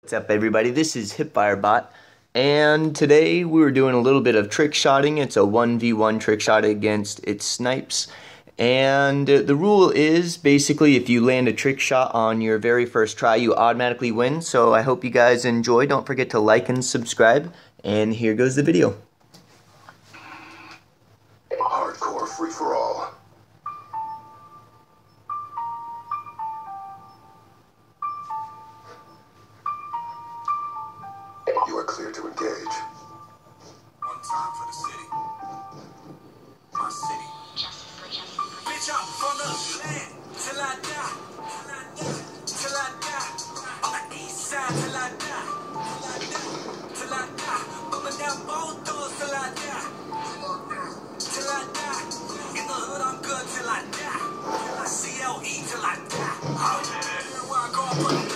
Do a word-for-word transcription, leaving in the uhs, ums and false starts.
What's up, everybody? This is Hipfirebot, and today we were doing a little bit of trick shotting. It's a one v one trick shot against its snipes, and the rule is basically if you land a trick shot on your very first try, you automatically win. So I hope you guys enjoy. Don't forget to like and subscribe, and here goes the video. Hardcore free-for-all. You are clear to engage. One time for the city. My city. Bitch, I'm from the land till I die. Till I die. On the east side till I die. Till I die. Bumping down both doors till I die. Till I die. In the hood I'm good till I die. C L E till I die. Where I go, I put